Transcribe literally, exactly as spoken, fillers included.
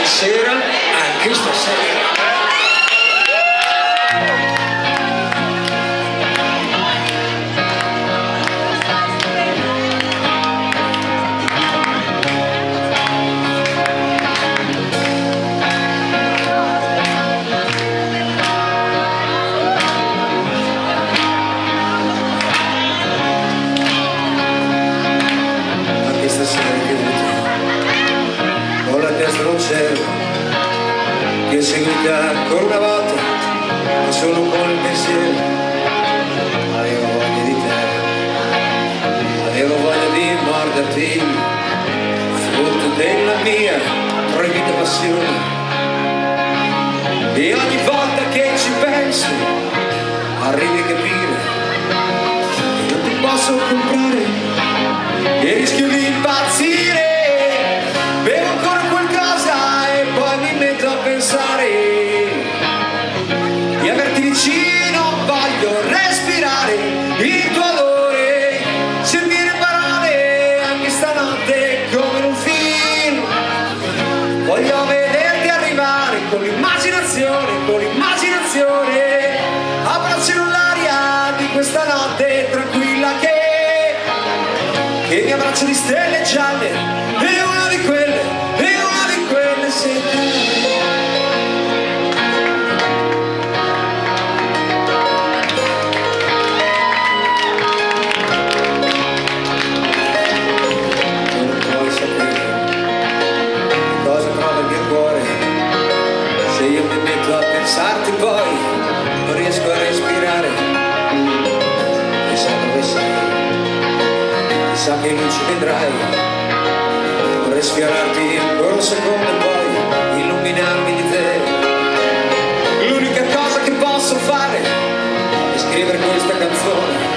stasera, anche stasera. Che seguita ancora una volta, ma solo con il pensiero. Avevo voglia di te, avevo voglia di morderti, frutto della mia proibita passione. E ogni volta che ci penso, arrivi a capire che non ti posso comprare e rischio di impazzire. Bevo ancora qualcosa e poi mi metto a pensare di averti vicino, voglio respirare il tuo odore, sentire parole anche stanotte come in un film. Voglio vederti arrivare con l'immaginazione, con l'immaginazione, abbraccio l'aria di questa notte tranquilla che, che mi abbraccia di stelle gialle. E una di quelle, e una di quelle sei te. Se io mi metto a pensarti poi non riesco a respirare. Chissà dove sei, chissà che luci vedrai. Vorrei sfiorarti ancora un secondo e poi illuminarmi di te. L'unica cosa che posso fare è scrivere questa canzone